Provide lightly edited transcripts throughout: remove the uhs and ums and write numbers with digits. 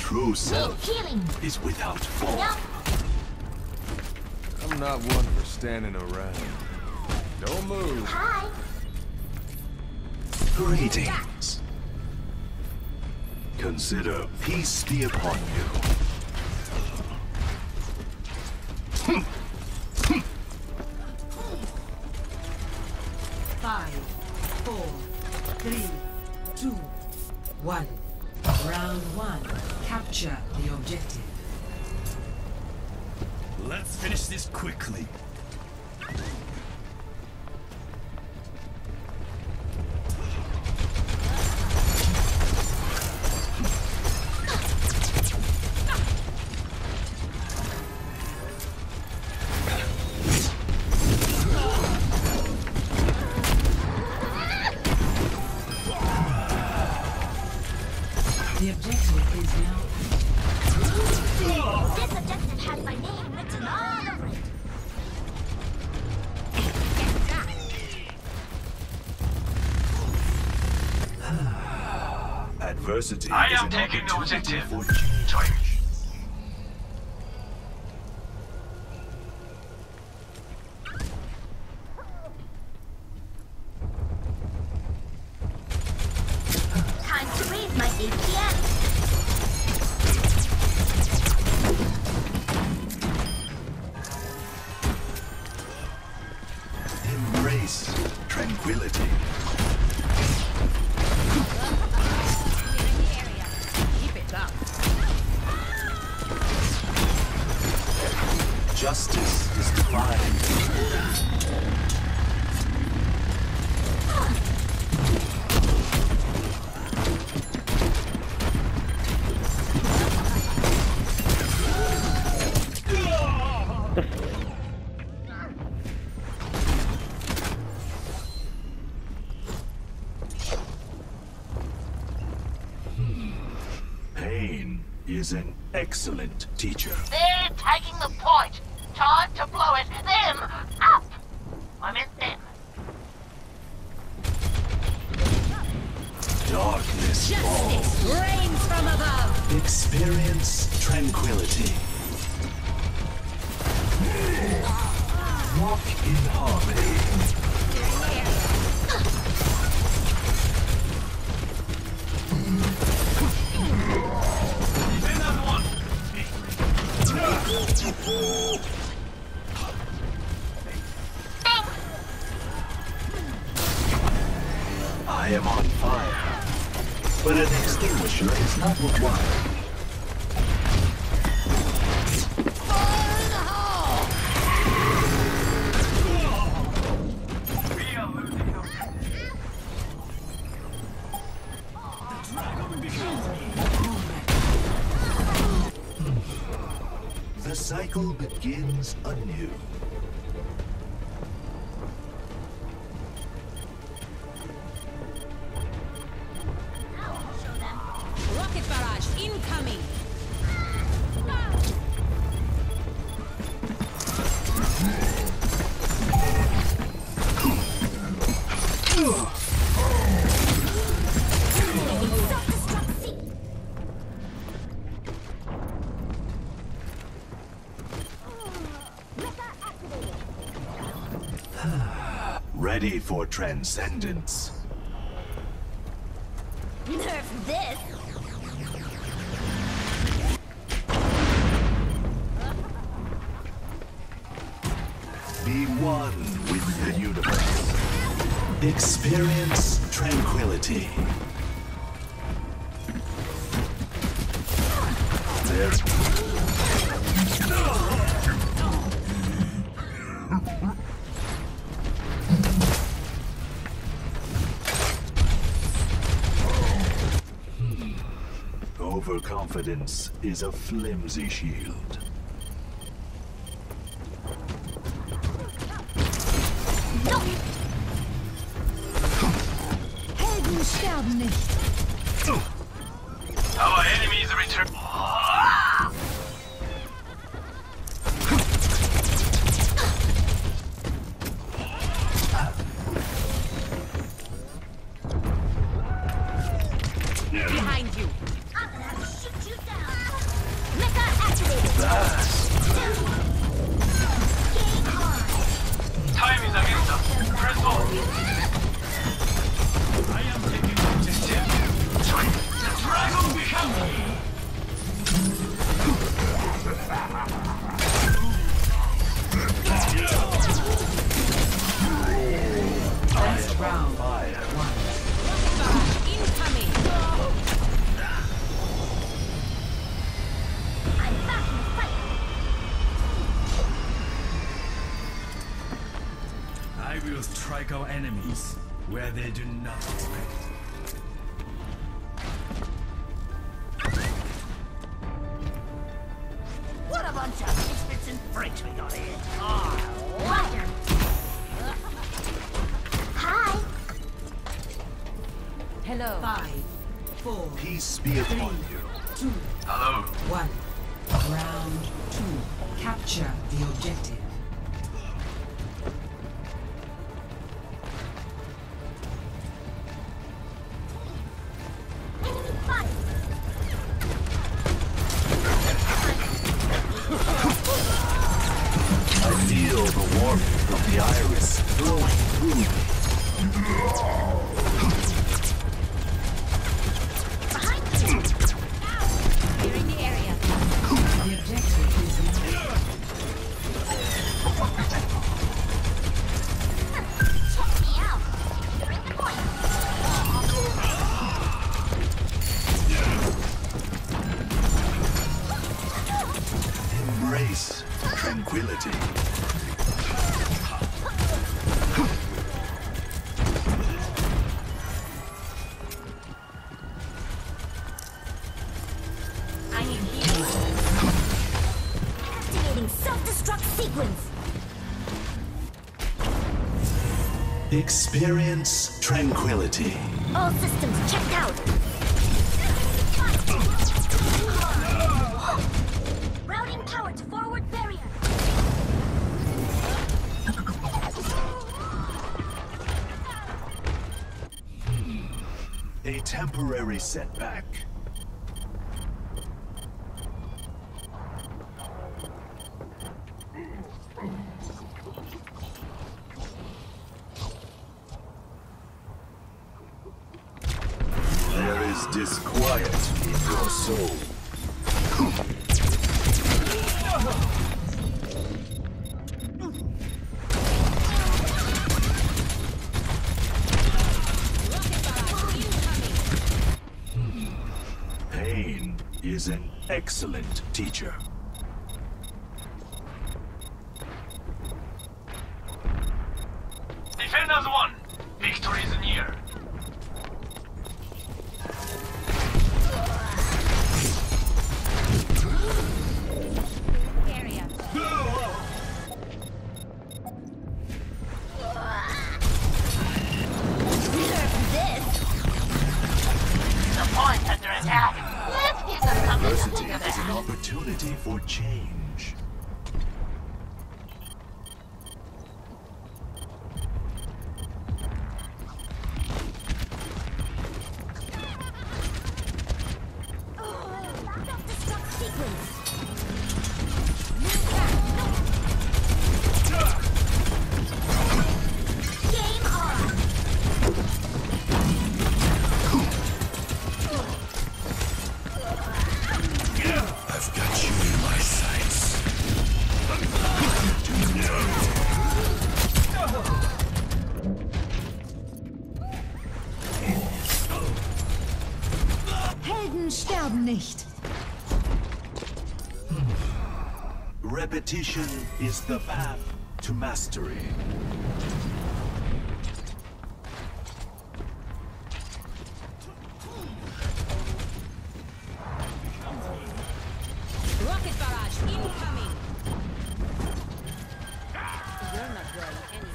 true self Healing. is without form. Yep. I'm not one for standing around. Don't move. Hi. Greetings. Consider peace be upon you. 5, 4, 3, 2, 1. Round 1. Capture the objective. Let's finish this quickly. The objective is now. This objective has my name written all over it. Adversity I is am an taking the opportunity objective. for change. Time to raise my APM. Embrace tranquility. Keep it up. Justice is defined. Pain is an excellent teacher. They're taking the point. Time to blow it. Them up. I meant them. Darkness falls. Justice reigns from above. Experience tranquility. Walk in harmony. I am on fire, but an extinguisher is not required. The cycle begins anew. Rocket barrage incoming. Ready for transcendence. Nerf this. Be one with the universe. Experience tranquility. There. Overconfidence is a flimsy shield. Helden sterben nicht. Our enemies return. Behind you. I'm gonna have to shoot you down. strike our enemies where they do not expect. What a bunch of misfits and freaks we got here. Oh, Roger. Hi. Hello. 5, 4, Peace be upon you. 2, Hello. 1. Round 2. Capture the objective. Fight. I feel the warmth of the iris flowing through me. Behind you. Clearing the area. The objective is now. Check me out. Bring the point. Embrace tranquility. I need healing. Activating self-destruct sequence. Experience tranquility. All systems checked out. Routing power to forward barrier. A temporary setback. There is disquiet in your soul. Pain is an excellent teacher. Defenders won! Victory is near! Area. the point under attack. Let's give them something to Adversity think is an about. opportunity for change. Self-destruct sequence. Game on. I've got you in my sights. Helden sterben nicht. Repetition is the path to mastery. Rocket barrage incoming. You're not growing any.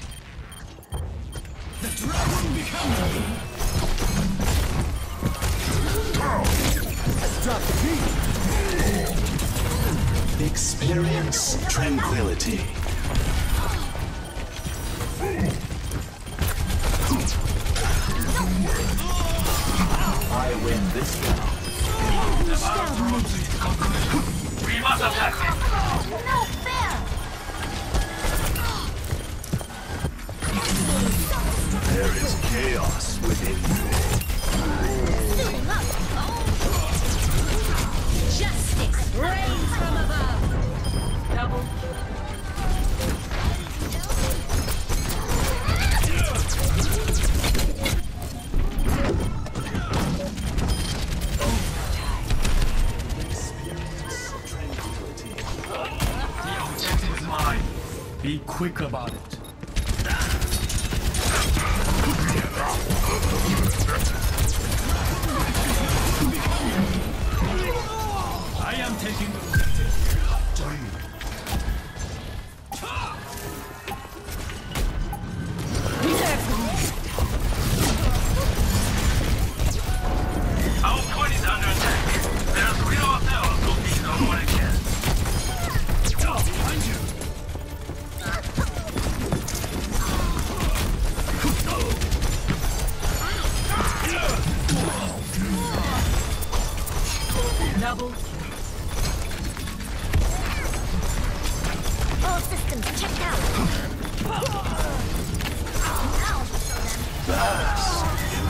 Experience tranquility. I win this round. We must attack them! No fair. There is chaos within you. Suiting up. Justice reigns from above. Double. Experience tranquility. The objective is mine. Be quick about it.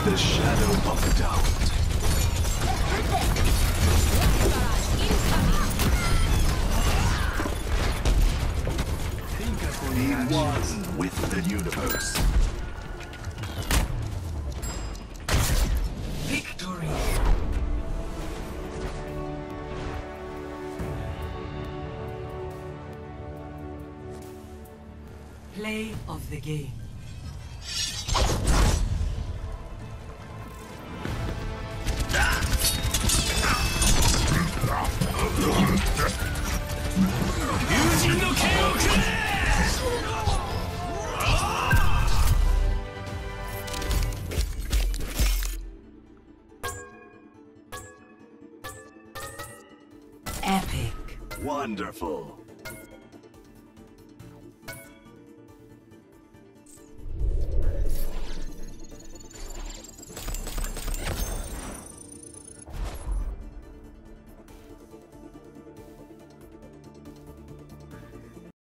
The shadow of a doubt. Be one with the universe. Victory. Play of the game. Epic. Wonderful.